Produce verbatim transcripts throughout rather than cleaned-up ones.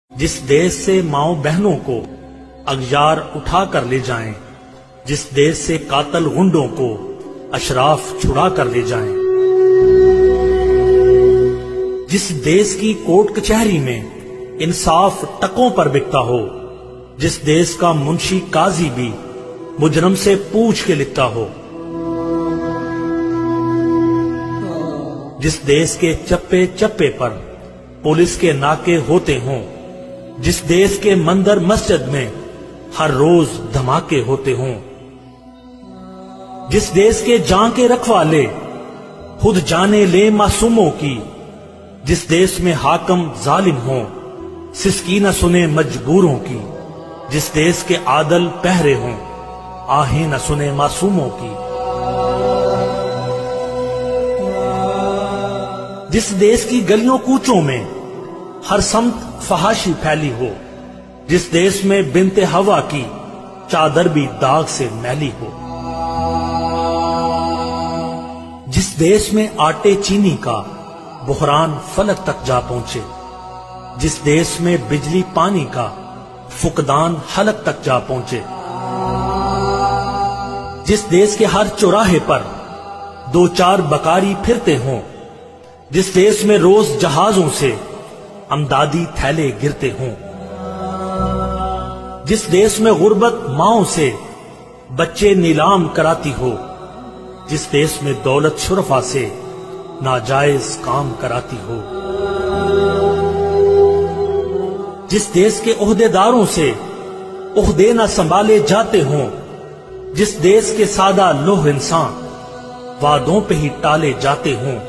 जिस देश से माओ बहनों को अगयार उठा कर ले जाएं, जिस देश से कातल गुंडों को अशराफ छुड़ा कर ले जाएं, जिस देश की कोर्ट कचहरी में इंसाफ टकों पर बिकता हो, जिस देश का मुंशी काजी भी मुजरम से पूछ के लिखता हो, जिस देश के चप्पे चप्पे पर पुलिस के नाके होते हों, जिस देश के मंदिर मस्जिद में हर रोज धमाके होते हों, जिस देश के जान के रखवाले खुद जाने ले मासूमों की, जिस देश में हाकम जालिम हो सिसकी न सुने मजबूरों की, जिस देश के आदल पहरे हों आहें न सुने मासूमों की, जिस देश की गलियों कूचों में हर समत फहाशी फैली हो, जिस देश में बिनते हवा की चादर भी दाग से मैली हो, जिस देश में आटे चीनी का बुहरान फलक तक जा पहुंचे, जिस देश में बिजली पानी का फुकदान हलक तक जा पहुंचे, जिस देश के हर चौराहे पर दो चार बकारी फिरते हों, जिस देश में रोज जहाजों से अमदादी थैले गिरते हों, जिस देश में गुर्बत माओं से बच्चे नीलाम कराती हो, जिस देश में दौलत शुरफा से नाजायज काम कराती हो, जिस देश के ओहदेदारों से ओहदे न संभाले जाते हों, जिस देश के सादा लोह इंसान वादों पे ही टाले जाते हों,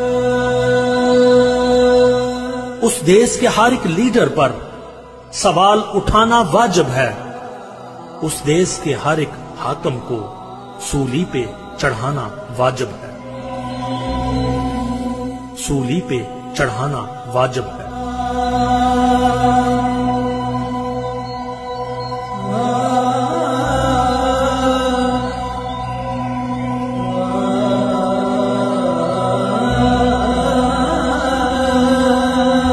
उस देश के हर एक लीडर पर सवाल उठाना वाजिब है, उस देश के हर एक हाकम को सूली पे चढ़ाना वाजिब है, सूली पे चढ़ाना वाजिब है।